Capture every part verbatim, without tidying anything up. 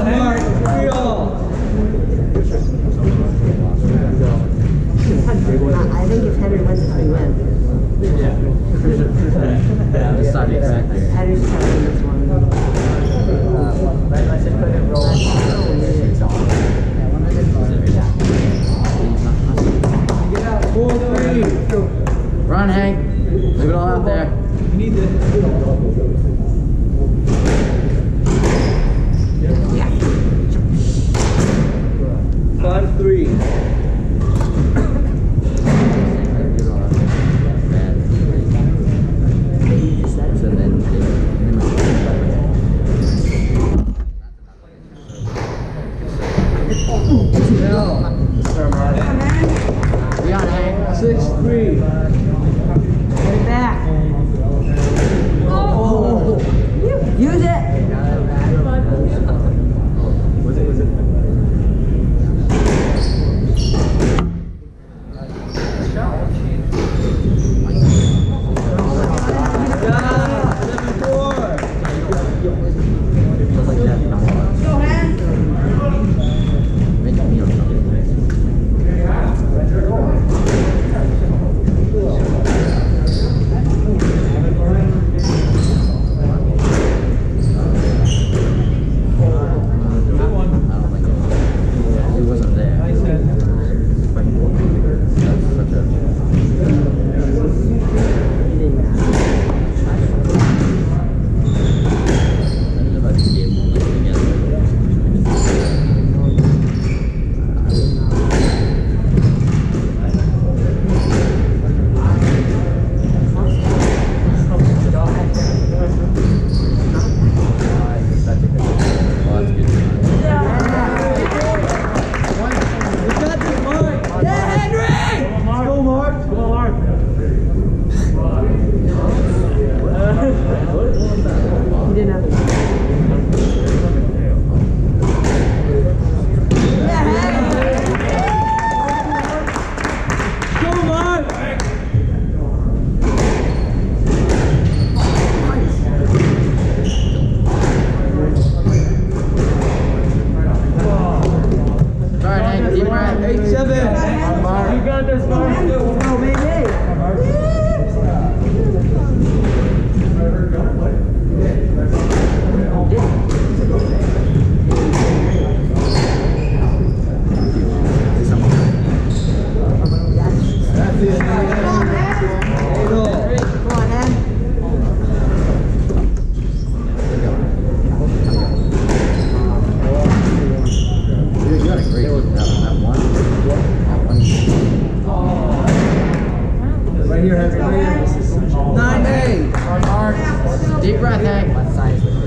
Mark. Three all. I think if Henry wins, we win. Yeah. Yeah, the side track there. Henry's trying this one. I said put it roll. Four, three. Run, Hank. Leave it all out there. You need the. Five, three. Six, three. Get it back. Oh. Use it. Was it? Was it? Eight, seven. You got this, Mark. Oh, baby. That's it. Eight all. Come on, Hen. You got a great that, that one. Right here, Henry. Nine, eight. Mark. Deep breath, Hank. What size was it?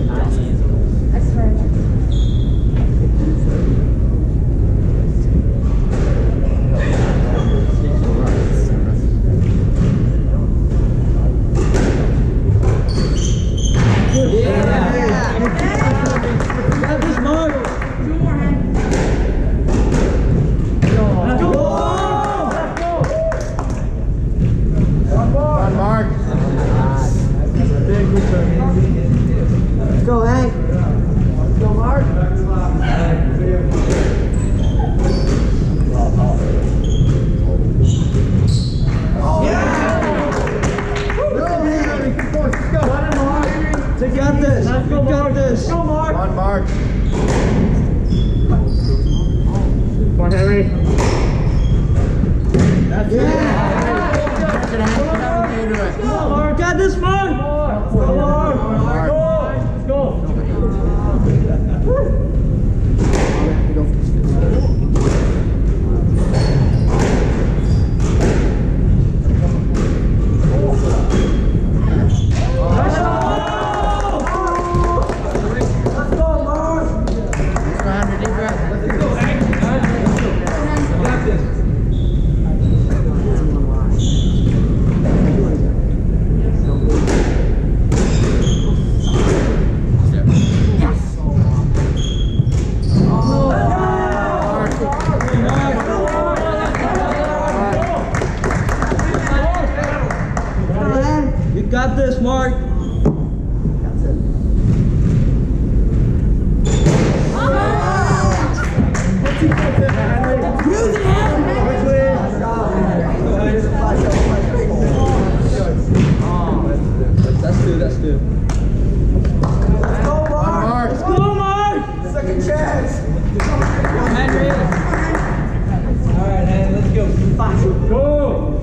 Henry. All right, Hen, let's go. Five. Go.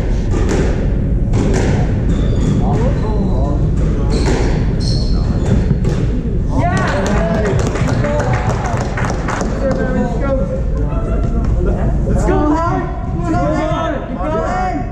Let's go, Hen. Keep going. Keep going.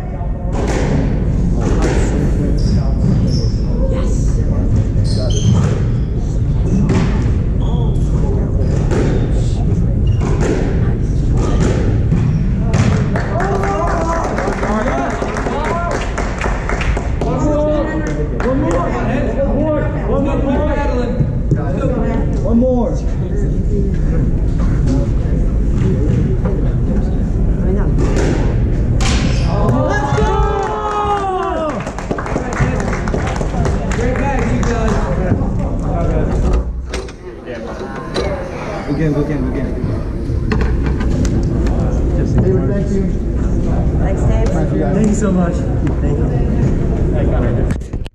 One more. Let's go! Great bag, you guys. Again, again, again. Thanks, Dave. Thank you so much. Thank you.